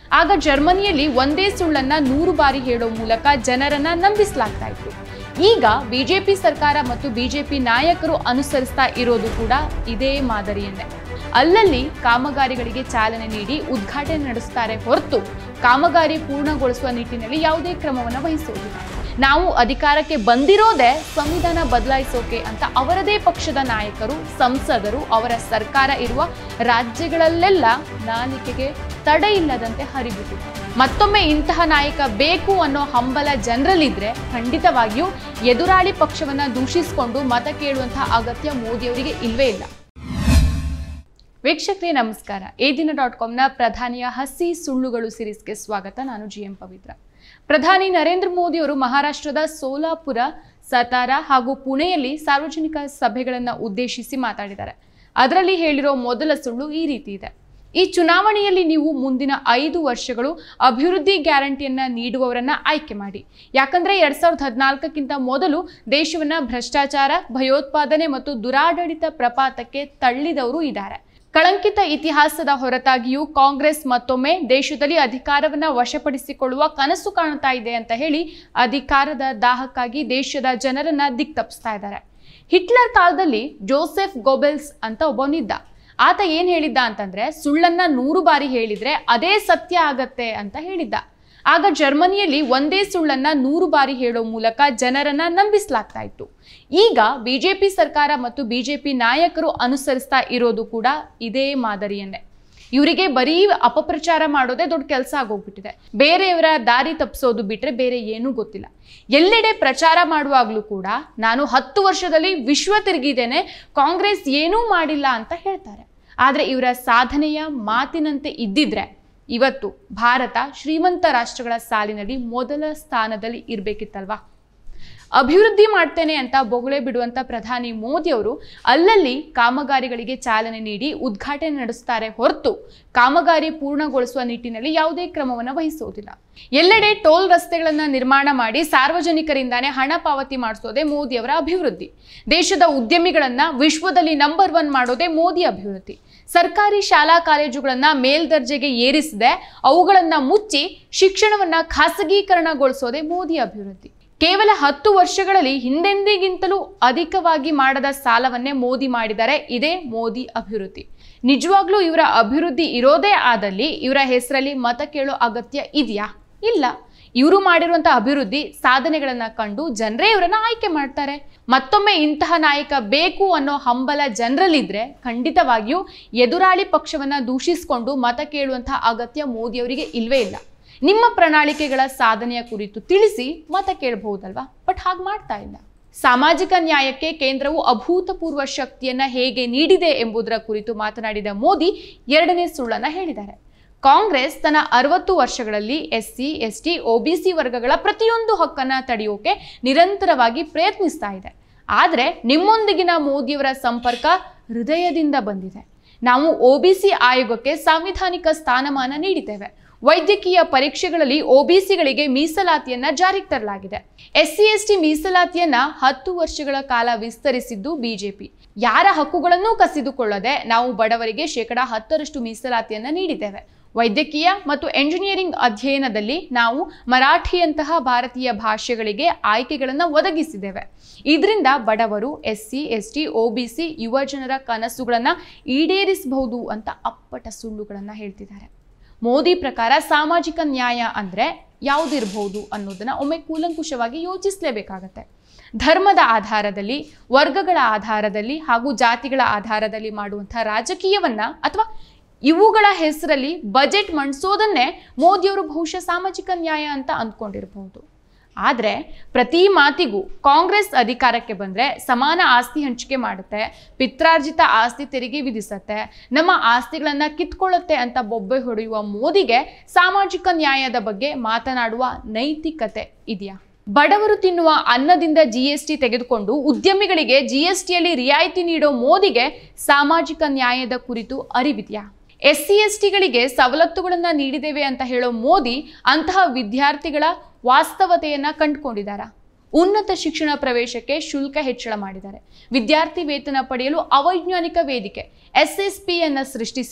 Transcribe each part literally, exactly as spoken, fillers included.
ಆಗ ಜರ್ಮನಿಯಲ್ಲಿ ಒಂದೇ ಸುಳ್ಳನ್ನ ನೂರು ಬಾರಿ ಹೇಳೋ ಮೂಲಕ ಜನರನ್ನ ನಂಬಿಸಲಾಗ್ತಾ ಇತ್ತು. ಈಗ ಬಿಜೆಪಿ ಸರ್ಕಾರ ಮತ್ತು ಬಿಜೆಪಿ ನಾಯಕರು ಅನುಸರಿಸ್ತಾ ಇರೋದು ಕೂಡ ಇದೇ ಮಾದರಿಯನ್ನೇ. ಅಲ್ಲಲ್ಲಿ ಕಾಮಗಾರಿಗಳಿಗೆ ಚಾಲನೆ ನೀಡಿ ಉದ್ಘಾಟನೆ ನಡೆಸುತ್ತಾರೆ ಹೊರತು ಕಾಮಗಾರಿ ಪೂರ್ಣಗೊಳಿಸುವ ನಿಟ್ಟಿನಲ್ಲಿ ಯಾವುದೇ ಕ್ರಮವನ್ನು ವಹಿಸುವುದಿಲ್ಲ. ನಾವು ಅಧಿಕಾರಕ್ಕೆ ಬಂದಿರೋದೇ ಸಂವಿಧಾನ ಬದಲಾಯಿಸೋಕೆ ಅಂತ ಅವರದೇ ಪಕ್ಷದ ನಾಯಕರು, ಸಂಸದರು, ಅವರ ಸರ್ಕಾರ ಇರುವ ರಾಜ್ಯಗಳಲ್ಲೆಲ್ಲ ನಾಲಿಕೆಗೆ ತಡೆ ಇಲ್ಲದಂತೆ ಹರಿಬಿಟ್ಟಿದೆ. ಮತ್ತೊಮ್ಮೆ ಇಂತಹ ನಾಯಕ ಬೇಕು ಅನ್ನೋ ಹಂಬಲ ಜನರಲ್ಲಿದ್ರೆ ಖಂಡಿತವಾಗಿಯೂ ಎದುರಾಳಿ ಪಕ್ಷವನ್ನ ದೂಷಿಸಿಕೊಂಡು ಮತ ಕೇಳುವಂತಹ ಅಗತ್ಯ ಮೋದಿಯವರಿಗೆ ಇಲ್ವೇ ಇಲ್ಲ. ವೀಕ್ಷಕರೇ ನಮಸ್ಕಾರ. ಎ ದಿನ ಡಾಟ್ ಕಾಮ್ನ ಪ್ರಧಾನಿಯ ಹಸಿ ಸುಳ್ಳುಗಳು ಸಿರೀಸ್ಗೆ ಸ್ವಾಗತ. ನಾನು ಜಿ ಎಂ ಪವಿತ್ರ. ಪ್ರಧಾನಿ ನರೇಂದ್ರ ಮೋದಿ ಅವರು ಮಹಾರಾಷ್ಟ್ರದ ಸೋಲಾಪುರ, ಸತಾರಾ ಹಾಗೂ ಪುಣೆಯಲ್ಲಿ ಸಾರ್ವಜನಿಕ ಸಭೆಗಳನ್ನು ಉದ್ದೇಶಿಸಿ ಮಾತಾಡಿದ್ದಾರೆ. ಅದರಲ್ಲಿ ಹೇಳಿರೋ ಮೊದಲ ಸುಳ್ಳು ಈ ರೀತಿ ಇದೆ: ಈ ಚುನಾವಣೆಯಲ್ಲಿ ನೀವು ಮುಂದಿನ ಐದು ವರ್ಷಗಳು ಅಭಿವೃದ್ಧಿ ಗ್ಯಾರಂಟಿಯನ್ನ ನೀಡುವವರನ್ನ ಆಯ್ಕೆ ಮಾಡಿ. ಯಾಕಂದ್ರೆ ಎರಡ್ ಸಾವಿರದ ಹದಿನಾಲ್ಕಕ್ಕಿಂತ ಮೊದಲು ದೇಶವನ್ನ ಭ್ರಷ್ಟಾಚಾರ, ಭಯೋತ್ಪಾದನೆ ಮತ್ತು ದುರಾಡಳಿತ ಪ್ರಪಾತಕ್ಕೆ ತಳ್ಳಿದವರು ಇದ್ದಾರೆ. ಕಳಂಕಿತ ಇತಿಹಾಸದ ಹೊರತಾಗಿಯೂ ಕಾಂಗ್ರೆಸ್ ಮತ್ತೊಮ್ಮೆ ದೇಶದಲ್ಲಿ ಅಧಿಕಾರವನ್ನ ವಶಪಡಿಸಿಕೊಳ್ಳುವ ಕನಸು ಕಾಣ್ತಾ ಇದೆ ಅಂತ ಹೇಳಿ ಅಧಿಕಾರದ ದಾಹಕ್ಕಾಗಿ ದೇಶದ ಜನರನ್ನ ದಿಕ್ತಪ್ಪಿಸ್ತಾ ಇದ್ದಾರೆ. ಹಿಟ್ಲರ್ ಕಾಲದಲ್ಲಿ ಜೋಸೆಫ್ ಗೋಬೆಲ್ಸ್ ಅಂತ ಒಬ್ಬನಿದ್ದ. ಆತ ಏನ್ ಹೇಳಿದ್ದ ಅಂತಂದ್ರೆ, ಸುಳ್ಳನ್ನ ನೂರು ಬಾರಿ ಹೇಳಿದ್ರೆ ಅದೇ ಸತ್ಯ ಆಗತ್ತೆ ಅಂತ ಹೇಳಿದ್ದ. ಆಗ ಜರ್ಮನಿಯಲ್ಲಿ ಒಂದೇ ಸುಳ್ಳನ್ನ ನೂರು ಬಾರಿ ಹೇಳೋ ಮೂಲಕ ಜನರನ್ನ ನಂಬಿಸಲಾಗ್ತಾ ಇತ್ತು. ಈಗ ಬಿಜೆಪಿ ಸರ್ಕಾರ ಮತ್ತು ಬಿಜೆಪಿ ನಾಯಕರು ಅನುಸರಿಸ್ತಾ ಇರೋದು ಕೂಡ ಇದೇ ಮಾದರಿಯನ್ನೇ. ಇವರಿಗೆ ಬರೀ ಅಪಪ್ರಚಾರ ಮಾಡೋದೇ ದೊಡ್ಡ ಕೆಲಸ ಆಗೋಗ್ಬಿಟ್ಟಿದೆ. ಬೇರೆಯವರ ದಾರಿ ತಪ್ಪಿಸೋದು ಬಿಟ್ರೆ ಬೇರೆ ಏನೂ ಗೊತ್ತಿಲ್ಲ. ಎಲ್ಲೆಡೆ ಪ್ರಚಾರ ಮಾಡುವಾಗ್ಲೂ ಕೂಡ ನಾನು ಹತ್ತು ವರ್ಷದಲ್ಲಿ ವಿಶ್ವ ತಿರುಗಿದ್ದೇನೆ, ಕಾಂಗ್ರೆಸ್ ಏನೂ ಮಾಡಿಲ್ಲ ಅಂತ ಹೇಳ್ತಾರೆ. ಆದ್ರೆ ಇವರ ಸಾಧನೆಯ ಮಾತಿನಂತೆ ಇದ್ದಿದ್ರೆ ಇವತ್ತು ಭಾರತ ಶ್ರೀಮಂತ ರಾಷ್ಟ್ರಗಳ ಸಾಲಿನಲ್ಲಿ ಮೊದಲ ಸ್ಥಾನದಲ್ಲಿ ಇರಬೇಕಿತ್ತಲ್ವಾ? ಅಭಿವೃದ್ಧಿ ಮಾಡ್ತೇನೆ ಅಂತ ಬೊಗಳೆ ಬಿಡುವಂತ ಪ್ರಧಾನಿ ಮೋದಿ ಅವರು ಅಲ್ಲಲ್ಲಿ ಕಾಮಗಾರಿಗಳಿಗೆ ಚಾಲನೆ ನೀಡಿ ಉದ್ಘಾಟನೆ ನಡೆಸುತ್ತಾರೆ ಹೊರತು ಕಾಮಗಾರಿ ಪೂರ್ಣಗೊಳಿಸುವ ನಿಟ್ಟಿನಲ್ಲಿ ಯಾವುದೇ ಕ್ರಮವನ್ನು ವಹಿಸುವುದಿಲ್ಲ. ಎಲ್ಲೆಡೆ ಟೋಲ್ ರಸ್ತೆಗಳನ್ನ ನಿರ್ಮಾಣ ಮಾಡಿ ಸಾರ್ವಜನಿಕರಿಂದಾನೇ ಹಣ ಪಾವತಿ ಮಾಡಿಸೋದೇ ಮೋದಿಯವರ ಅಭಿವೃದ್ಧಿ. ದೇಶದ ಉದ್ಯಮಿಗಳನ್ನ ವಿಶ್ವದಲ್ಲಿ ನಂಬರ್ ಒನ್ ಮಾಡೋದೇ ಮೋದಿ ಅಭಿವೃದ್ಧಿ. ಸರ್ಕಾರಿ ಶಾಲಾ ಕಾಲೇಜುಗಳನ್ನ ಮೇಲ್ದರ್ಜೆಗೆ ಏರಿಸದೆ ಅವುಗಳನ್ನ ಮುಚ್ಚಿ ಶಿಕ್ಷಣವನ್ನ ಖಾಸಗೀಕರಣಗೊಳಿಸೋದೇ ಮೋದಿ ಅಭಿವೃದ್ಧಿ. ಕೇವಲ ಹತ್ತು ವರ್ಷಗಳಲ್ಲಿ ಹಿಂದೆಂದಿಗಿಂತಲೂ ಅಧಿಕವಾಗಿ ಮಾಡದ ಸಾಲವನ್ನೇ ಮೋದಿ ಮಾಡಿದ್ದಾರೆ. ಇದೇ ಮೋದಿ ಅಭಿವೃದ್ಧಿ. ನಿಜವಾಗ್ಲೂ ಇವರ ಅಭಿವೃದ್ಧಿ ಇರೋದೇ ಆದಲ್ಲಿ ಇವರ ಹೆಸರಲ್ಲಿ ಮತ ಕೇಳೋ ಅಗತ್ಯ ಇದೆಯಾ? ಇಲ್ಲ. ಇವರು ಮಾಡಿರುವಂತಹ ಅಭಿವೃದ್ಧಿ ಸಾಧನೆಗಳನ್ನ ಕಂಡು ಜನರೇ ಇವರನ್ನ ಆಯ್ಕೆ ಮಾಡ್ತಾರೆ. ಮತ್ತೊಮ್ಮೆ ಇಂತಹ ನಾಯಕ ಬೇಕು ಅನ್ನೋ ಹಂಬಲ ಜನರಲ್ಲಿದ್ರೆ ಖಂಡಿತವಾಗಿಯೂ ಎದುರಾಳಿ ಪಕ್ಷವನ್ನ ದೂಷಿಸಿಕೊಂಡು ಮತ ಕೇಳುವಂತಹ ಅಗತ್ಯ ಮೋದಿಯವರಿಗೆ ಇಲ್ವೇ ಇಲ್ಲ. ನಿಮ್ಮ ಪ್ರಣಾಳಿಕೆಗಳ ಸಾಧನೆಯ ಕುರಿತು ತಿಳಿಸಿ ಮತ ಕೇಳಬಹುದಲ್ವಾ? ಬಟ್ ಹಾಗೆ ಮಾಡ್ತಾ ಇಲ್ಲ. ಸಾಮಾಜಿಕ ನ್ಯಾಯಕ್ಕೆ ಕೇಂದ್ರವು ಅಭೂತಪೂರ್ವ ಶಕ್ತಿಯನ್ನ ಹೇಗೆ ನೀಡಿದೆ ಎಂಬುದರ ಕುರಿತು ಮಾತನಾಡಿದ ಮೋದಿ ಎರಡನೇ ಸುಳ್ಳನ್ನ ಹೇಳಿದ್ದಾರೆ. ಕಾಂಗ್ರೆಸ್ ತನ್ನ ಅರವತ್ತು ವರ್ಷಗಳಲ್ಲಿ S C, S T, O B C ವರ್ಗಗಳ ಪ್ರತಿಯೊಂದು ಹಕ್ಕನ್ನ ತಡೆಯೋಕೆ ನಿರಂತರವಾಗಿ ಪ್ರಯತ್ನಿಸ್ತಾ ಇದೆ. ಆದ್ರೆ ನಿಮ್ಮೊಂದಿಗಿನ ಮೋದಿಯವರ ಸಂಪರ್ಕ ಹೃದಯದಿಂದ ಬಂದಿದೆ. ನಾವು ಒ ಬಿ ಸಿ ಆಯೋಗಕ್ಕೆ ಸಾಂವಿಧಾನಿಕ ಸ್ಥಾನಮಾನ ನೀಡಿದ್ದೇವೆ. ವೈದ್ಯಕೀಯ ಪರೀಕ್ಷೆಗಳಲ್ಲಿ ಒಬಿಸಿಗಳಿಗೆ ಮೀಸಲಾತಿಯನ್ನ ಜಾರಿಗೆ ತರಲಾಗಿದೆ. ಎಸ್ ಸಿ ಎಸ್ ಟಿ ಮೀಸಲಾತಿಯನ್ನ ಹತ್ತು ವರ್ಷಗಳ ಕಾಲ ವಿಸ್ತರಿಸಿದ್ದು ಬಿಜೆಪಿ. ಯಾರ ಹಕ್ಕುಗಳನ್ನೂ ಕಸಿದುಕೊಳ್ಳದೆ ನಾವು ಬಡವರಿಗೆ ಶೇಕಡಾ ಹತ್ತರಷ್ಟು ಮೀಸಲಾತಿಯನ್ನ ನೀಡಿದ್ದೇವೆ. ವೈದ್ಯಕೀಯ ಮತ್ತು ಎಂಜಿನಿಯರಿಂಗ್ ಅಧ್ಯಯನದಲ್ಲಿ ನಾವು ಮರಾಠಿಯಂತಹ ಭಾರತೀಯ ಭಾಷೆಗಳಿಗೆ ಆಯ್ಕೆಗಳನ್ನು ಒದಗಿಸಿದ್ದೇವೆ. ಇದರಿಂದ ಬಡವರು, S C, S T, O B C, ಯುವ ಜನರ ಕನಸುಗಳನ್ನ ಈಡೇರಿಸಬಹುದು ಅಂತ ಅಪ್ಪಟ ಸುಳ್ಳುಗಳನ್ನ ಹೇಳ್ತಿದ್ದಾರೆ. ಮೋದಿ ಪ್ರಕಾರ ಸಾಮಾಜಿಕ ನ್ಯಾಯ ಅಂದ್ರೆ ಯಾವುದಿರಬಹುದು ಅನ್ನೋದನ್ನ ಒಮ್ಮೆ ಕೂಲಂಕುಷವಾಗಿ ಯೋಚಿಸಲೇಬೇಕಾಗತ್ತೆ. ಧರ್ಮದ ಆಧಾರದಲ್ಲಿ, ವರ್ಗಗಳ ಆಧಾರದಲ್ಲಿ ಹಾಗೂ ಜಾತಿಗಳ ಆಧಾರದಲ್ಲಿ ಮಾಡುವಂತಹ ರಾಜಕೀಯವನ್ನ ಅಥವಾ ಇವುಗಳ ಹೆಸರಲ್ಲಿ ಬಜೆಟ್ ಮಂಡಿಸೋದನ್ನೇ ಮೋದಿಯವರು ಬಹುಶಃ ಸಾಮಾಜಿಕ ನ್ಯಾಯ ಅಂತ ಅಂದ್ಕೊಂಡಿರಬಹುದು. ಆದ್ರೆ ಪ್ರತಿ ಮಾತಿಗೂ ಕಾಂಗ್ರೆಸ್ ಅಧಿಕಾರಕ್ಕೆ ಬಂದ್ರೆ ಸಮಾನ ಆಸ್ತಿ ಹಂಚಿಕೆ ಮಾಡುತ್ತೆ, ಪಿತ್ರಾರ್ಜಿತ ಆಸ್ತಿ ತೆರಿಗೆ ವಿಧಿಸುತ್ತೆ, ನಮ್ಮ ಆಸ್ತಿಗಳನ್ನ ಕಿತ್ಕೊಳ್ಳುತ್ತೆ ಅಂತ ಬೊಬ್ಬೆ ಹೊಡೆಯುವ ಮೋದಿಗೆ ಸಾಮಾಜಿಕ ನ್ಯಾಯದ ಬಗ್ಗೆ ಮಾತನಾಡುವ ನೈತಿಕತೆ ಇದೆಯಾ? ಬಡವರು ತಿನ್ನುವ ಅನ್ನದಿಂದ ಜಿ ಎಸ್ ಟಿ ತೆಗೆದುಕೊಂಡು ಉದ್ಯಮಿಗಳಿಗೆ ಜಿ ಎಸ್ ಟಿಯಲ್ಲಿ ರಿಯಾಯಿತಿ ನೀಡೋ ಮೋದಿಗೆ ಸಾಮಾಜಿಕ ನ್ಯಾಯದ ಕುರಿತು ಅರಿವಿದೆಯಾ? ಎಸ್ ಸಿ ಎಸ್ ಟಿಗಳಿಗೆ ಸವಲತ್ತುಗಳನ್ನ ನೀಡಿದ್ದೇವೆ ಅಂತ ಹೇಳೋ ಮೋದಿ ಅಂತಹ ವಿದ್ಯಾರ್ಥಿಗಳ ವಾಸ್ತವತೆಯನ್ನ ಕಂಡುಕೊಂಡಿದ್ದಾರಾ? ಉನ್ನತ ಶಿಕ್ಷಣ ಪ್ರವೇಶಕ್ಕೆ ಶುಲ್ಕ ಹೆಚ್ಚಳ ಮಾಡಿದ್ದಾರೆ. ವಿದ್ಯಾರ್ಥಿ ವೇತನ ಪಡೆಯಲು ಅವೈಜ್ಞಾನಿಕ ವೇದಿಕೆ ಎಸ್ ಎಸ್ ಪಿ ಅನ್ನು ಸೃಷ್ಟಿಸಿ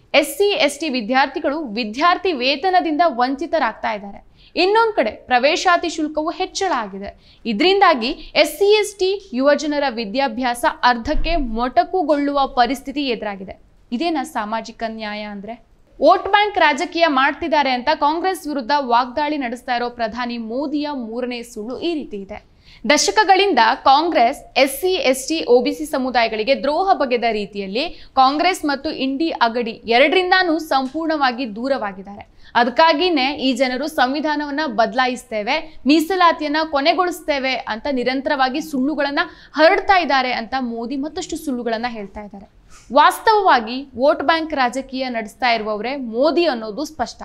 ಎಸ್ ಸಿ ಎಸ್ ಟಿ ವಿದ್ಯಾರ್ಥಿಗಳು ವಿದ್ಯಾರ್ಥಿ ವೇತನದಿಂದ ವಂಚಿತರಾಗ್ತಾ ಇದ್ದಾರೆ. ಇನ್ನೊಂದು ಕಡೆ ಪ್ರವೇಶಾತಿ ಶುಲ್ಕವು ಹೆಚ್ಚಳ ಆಗಿದೆ. ಇದರಿಂದಾಗಿ ಎಸ್ ಸಿ ಎಸ್ ಟಿ ಯುವಜನರ ವಿದ್ಯಾಭ್ಯಾಸ ಅರ್ಧಕ್ಕೆ ಮೊಟಕುಗೊಳ್ಳುವ ಪರಿಸ್ಥಿತಿ ಎದುರಾಗಿದೆ. ಇದೇನಾ ಸಾಮಾಜಿಕ ನ್ಯಾಯ ಅಂದ್ರೆ? ವೋಟ್ ಬ್ಯಾಂಕ್ ರಾಜಕೀಯ ಮಾಡ್ತಿದ್ದಾರೆ ಅಂತ ಕಾಂಗ್ರೆಸ್ ವಿರುದ್ಧ ವಾಗ್ದಾಳಿ ನಡೆಸ್ತಾ ಇರೋ ಪ್ರಧಾನಿ ಮೋದಿಯ ಮೂರನೇ ಸುಳ್ಳು ಈ ರೀತಿ ಇದೆ. ದಶಕಗಳಿಂದ Congress S C S T OBC ಸಮುದಾಯಗಳಿಗೆ ದ್ರೋಹ ಬಗೆದ ರೀತಿಯಲ್ಲಿ ಕಾಂಗ್ರೆಸ್ ಮತ್ತು ಇಂಡಿ ಅಗಡಿ ಎರಡರಿಂದಾನು ಸಂಪೂರ್ಣವಾಗಿ ದೂರವಾಗಿದ್ದಾರೆ. ಅದಕ್ಕಾಗಿನೇ ಈ ಜನರು ಸಂವಿಧಾನವನ್ನ ಬದಲಾಯಿಸ್ತೇವೆ, ಮೀಸಲಾತಿಯನ್ನ ಕೊನೆಗೊಳಿಸ್ತೇವೆ ಅಂತ ನಿರಂತರವಾಗಿ ಸುಳ್ಳುಗಳನ್ನ ಹರಡ್ತಾ ಇದ್ದಾರೆ ಅಂತ ಮೋದಿ ಮತ್ತಷ್ಟು ಸುಳ್ಳುಗಳನ್ನ ಹೇಳ್ತಾ ಇದ್ದಾರೆ. ವಾಸ್ತವವಾಗಿ ವೋಟ್ ಬ್ಯಾಂಕ್ ರಾಜಕೀಯ ನಡೆಸ್ತಾ ಇರುವವರೇ ಮೋದಿ ಅನ್ನೋದು ಸ್ಪಷ್ಟ.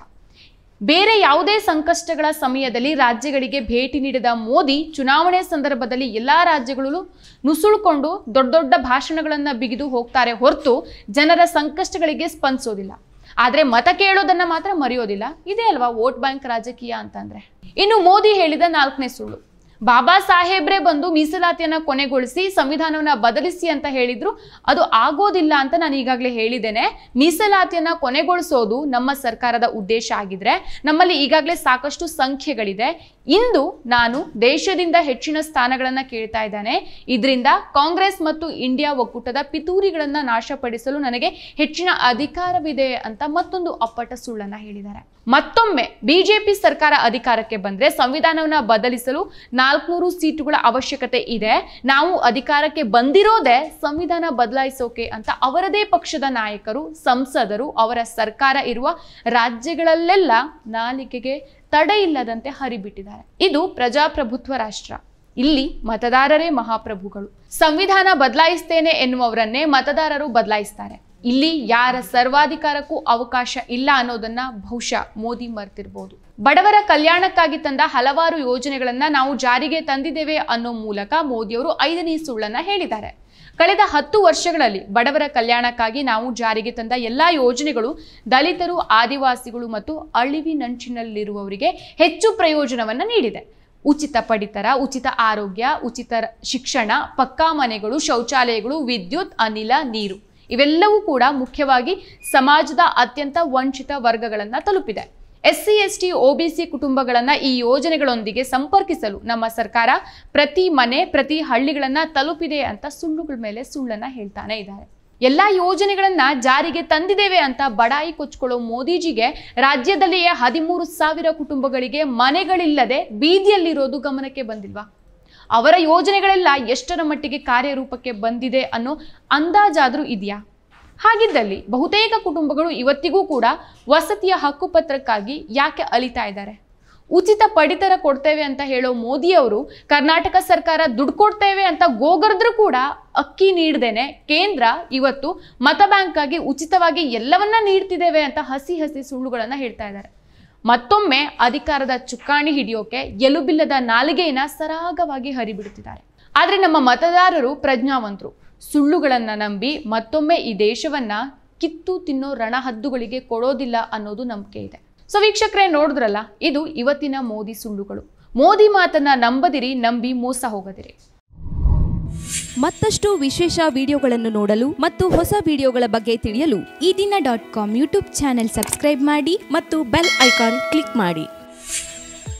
ಬೇರೆ ಯಾವುದೇ ಸಂಕಷ್ಟಗಳ ಸಮಯದಲ್ಲಿ ರಾಜ್ಯಗಳಿಗೆ ಭೇಟಿ ನೀಡಿದ ಮೋದಿ ಚುನಾವಣೆ ಸಂದರ್ಭದಲ್ಲಿ ಎಲ್ಲಾ ರಾಜ್ಯಗಳಲ್ಲೂ ನುಸುಳುಕೊಂಡು ದೊಡ್ಡ ದೊಡ್ಡ ಭಾಷಣಗಳನ್ನ ಬಿಗಿದು ಹೋಗ್ತಾರೆ ಹೊರತು ಜನರ ಸಂಕಷ್ಟಗಳಿಗೆ ಸ್ಪಂದಿಸೋದಿಲ್ಲ. ಆದ್ರೆ ಮತ ಕೇಳೋದನ್ನ ಮಾತ್ರ ಮರೆಯೋದಿಲ್ಲ. ಇದೇ ಅಲ್ವಾ ವೋಟ್ ಬ್ಯಾಂಕ್ ರಾಜಕೀಯ ಅಂತಂದ್ರೆ. ಇನ್ನು ಮೋದಿ ಹೇಳಿದ ನಾಲ್ಕನೇ ಸುಳ್ಳು, ಬಾಬಾ ಸಾಹೇಬ್ರೆ ಬಂದು ಮೀಸಲಾತಿಯನ್ನ ಕೊನೆಗೊಳಿಸಿ ಸಂವಿಧಾನವನ್ನ ಬದಲಿಸಿ ಅಂತ ಹೇಳಿದ್ರು. ಅದು ಆಗೋದಿಲ್ಲ ಅಂತ ನಾನು ಈಗಾಗಲೇ ಹೇಳಿದ್ದೇನೆ. ಮೀಸಲಾತಿಯನ್ನ ಕೊನೆಗೊಳಿಸೋದು ನಮ್ಮ ಸರ್ಕಾರದ ಉದ್ದೇಶ ಆಗಿದ್ರೆ ನಮ್ಮಲ್ಲಿ ಈಗಾಗಲೇ ಸಾಕಷ್ಟು ಸಂಖ್ಯೆಗಳಿದೆ. ಇಂದು ನಾನು ದೇಶದಿಂದ ಹೆಚ್ಚಿನ ಸ್ಥಾನಗಳನ್ನ ಕೇಳ್ತಾ ಇದ್ದಾನೆ. ಇದರಿಂದ ಕಾಂಗ್ರೆಸ್ ಮತ್ತು ಇಂಡಿಯಾ ಒಕ್ಕೂಟದ ಪಿತೂರಿಗಳನ್ನ ನಾಶಪಡಿಸಲು ನನಗೆ ಹೆಚ್ಚಿನ ಅಧಿಕಾರವಿದೆ ಅಂತ ಮತ್ತೊಂದು ಅಪ್ಪಟ ಸುಳ್ಳನ್ನ ಹೇಳಿದ್ದಾರೆ. ಮತ್ತೊಮ್ಮೆ ಬಿಜೆಪಿ ಸರ್ಕಾರ ಅಧಿಕಾರಕ್ಕೆ ಬಂದ್ರೆ ಸಂವಿಧಾನವನ್ನ ಬದಲಿಸಲು ನಾಲ್ಕುನೂರು ಸೀಟುಗಳ ಅವಶ್ಯಕತೆ ಇದೆ. ನಾವು ಅಧಿಕಾರಕ್ಕೆ ಬಂದಿರೋದೇ ಸಂವಿಧಾನ ಬದಲಾಯಿಸೋಕೆ ಅಂತ ಅವರದೇ ಪಕ್ಷದ ನಾಯಕರು, ಸಂಸದರು, ಅವರ ಸರ್ಕಾರ ಇರುವ ರಾಜ್ಯಗಳಲ್ಲೆಲ್ಲ ನಾಲಿಗೆಗೆ ತಡೆ ಇಲ್ಲದಂತೆ ಹರಿಬಿಟ್ಟಿದ್ದಾರೆ. ಇದು ಪ್ರಜಾಪ್ರಭುತ್ವ ರಾಷ್ಟ್ರ. ಇಲ್ಲಿ ಮತದಾರರೇ ಮಹಾಪ್ರಭುಗಳು. ಸಂವಿಧಾನ ಬದಲಾಯಿಸ್ತೇನೆ ಎನ್ನುವವರನ್ನೇ ಮತದಾರರು ಬದಲಾಯಿಸ್ತಾರೆ. ಇಲ್ಲಿ ಯಾರ ಸರ್ವಾಧಿಕಾರಕ್ಕೂ ಅವಕಾಶ ಇಲ್ಲ ಅನ್ನೋದನ್ನ ಬಹುಶಃ ಮೋದಿ ಮರ್ತಿರ್ಬೋದು. ಬಡವರ ಕಲ್ಯಾಣಕ್ಕಾಗಿ ತಂದ ಹಲವಾರು ಯೋಜನೆಗಳನ್ನ ನಾವು ಜಾರಿಗೆ ತಂದಿದ್ದೇವೆ ಅನ್ನೋ ಮೂಲಕ ಮೋದಿಯವರು ಐದನೇ ಸುಳ್ಳನ್ನ ಹೇಳಿದ್ದಾರೆ. ಕಳೆದ ಹತ್ತು ವರ್ಷಗಳಲ್ಲಿ ಬಡವರ ಕಲ್ಯಾಣಕ್ಕಾಗಿ ನಾವು ಜಾರಿಗೆ ತಂದ ಎಲ್ಲಾ ಯೋಜನೆಗಳು ದಲಿತರು, ಆದಿವಾಸಿಗಳು ಮತ್ತು ಅಳಿವಿನಂಚಿನಲ್ಲಿರುವವರಿಗೆ ಹೆಚ್ಚು ಪ್ರಯೋಜನವನ್ನ ನೀಡಿದೆ. ಉಚಿತ ಪಡಿತರ, ಉಚಿತ ಆರೋಗ್ಯ, ಉಚಿತ ಶಿಕ್ಷಣ, ಪಕ್ಕಾ ಮನೆಗಳು, ಶೌಚಾಲಯಗಳು, ವಿದ್ಯುತ್, ಅನಿಲ, ನೀರು ಇವೆಲ್ಲವೂ ಕೂಡ ಮುಖ್ಯವಾಗಿ ಸಮಾಜದ ಅತ್ಯಂತ ವಂಚಿತ ವರ್ಗಗಳನ್ನ ತಲುಪಿದೆ. S C S T OBC ಕುಟುಂಬಗಳನ್ನ ಈ ಯೋಜನೆಗಳೊಂದಿಗೆ ಸಂಪರ್ಕಿಸಲು ನಮ್ಮ ಸರ್ಕಾರ ಪ್ರತಿ ಮನೆ, ಪ್ರತಿ ಹಳ್ಳಿಗಳನ್ನ ತಲುಪಿದೆ ಅಂತ ಸುಳ್ಳುಗಳ ಮೇಲೆ ಸುಳ್ಳನ್ನ ಹೇಳ್ತಾನೆ ಇದ್ದಾರೆ. ಎಲ್ಲಾ ಯೋಜನೆಗಳನ್ನ ಜಾರಿಗೆ ತಂದಿದ್ದೇವೆ ಅಂತ ಬಡಾಯಿ ಕೊಚ್ಕೊಳ್ಳೋ ಮೋದಿಜಿಗೆ ರಾಜ್ಯದಲ್ಲಿಯೇ ಹದಿಮೂರು ಸಾವಿರ ಕುಟುಂಬಗಳಿಗೆ ಮನೆಗಳಿಲ್ಲದೆ ಬೀದಿಯಲ್ಲಿರೋದು ಗಮನಕ್ಕೆ ಬಂದಿಲ್ವಾ? ಅವರ ಯೋಜನೆಗಳೆಲ್ಲ ಎಷ್ಟರ ಮಟ್ಟಿಗೆ ಕಾರ್ಯರೂಪಕ್ಕೆ ಬಂದಿದೆ ಅನ್ನೋ ಅಂದಾಜಾದ್ರೂ ಇದೆಯಾ? ಹಾಗಿದ್ದಲ್ಲಿ ಬಹುತೇಕ ಕುಟುಂಬಗಳು ಇವತ್ತಿಗೂ ಕೂಡ ವಸತಿಯ ಹಕ್ಕುಪತ್ರಕ್ಕಾಗಿ ಯಾಕೆ ಅಲಿತಾ ಇದ್ದಾರೆ? ಉಚಿತ ಪಡಿತರ ಕೊಡ್ತೇವೆ ಅಂತ ಹೇಳೋ ಮೋದಿಯವರು ಕರ್ನಾಟಕ ಸರ್ಕಾರ ದುಡ್ಡು ಕೊಡ್ತೇವೆ ಅಂತ ಗೋಗರ್ದ್ರು ಕೂಡ ಅಕ್ಕಿ ನೀಡದೇನೆ ಕೇಂದ್ರ ಇವತ್ತು ಮತ ಬ್ಯಾಂಕ್ ಆಗಿ ಉಚಿತವಾಗಿ ಎಲ್ಲವನ್ನ ನೀಡ್ತಿದ್ದೇವೆ ಅಂತ ಹಸಿ ಹಸಿ ಸುಳ್ಳುಗಳನ್ನ ಹೇಳ್ತಾ ಇದ್ದಾರೆ. ಮತ್ತೊಮ್ಮೆ ಅಧಿಕಾರದ ಚುಕ್ಕಾಣಿ ಹಿಡಿಯೋಕೆ ಎಲುಬಿಲ್ಲದ ನಾಲಿಗೆಯನ್ನ ಸರಾಗವಾಗಿ ಹರಿಬಿಡುತ್ತಿದ್ದಾರೆ. ಆದ್ರೆ ನಮ್ಮ ಮತದಾರರು ಪ್ರಜ್ಞಾವಂತರು. ಸುಳ್ಳುಗಳನ್ನ ನಂಬಿ ಮತ್ತೊಮ್ಮೆ ಈ ದೇಶವನ್ನ ಕಿತ್ತು ತಿನ್ನೋ ರಣಹದ್ದುಗಳಿಗೆ ಕೊಡೋದಿಲ್ಲ ಅನ್ನೋದು ನಂಬಿಕೆ ಇದೆ. ಸೊ ವೀಕ್ಷಕರೇ, ನೋಡಿದ್ರಲ್ಲ, ಇದು ಇವತ್ತಿನ ಮೋದಿ ಸುಳ್ಳುಗಳು. ಮೋದಿ ಮಾತನ್ನ ನಂಬದಿರಿ, ನಂಬಿ ಮೋಸ ಹೋಗದಿರಿ. ಮತ್ತಷ್ಟು ವಿಶೇಷ ವಿಡಿಯೋಗಳನ್ನು ನೋಡಲು ಮತ್ತು ಹೊಸ ವಿಡಿಯೋಗಳ ಬಗ್ಗೆ ತಿಳಿಯಲು ಈ ದಿನ dot com YouTube channel subscribe ಮಾಡಿ ಮತ್ತು ಬೆಲ್ ಐಕಾನ್ ಕ್ಲಿಕ್ ಮಾಡಿ.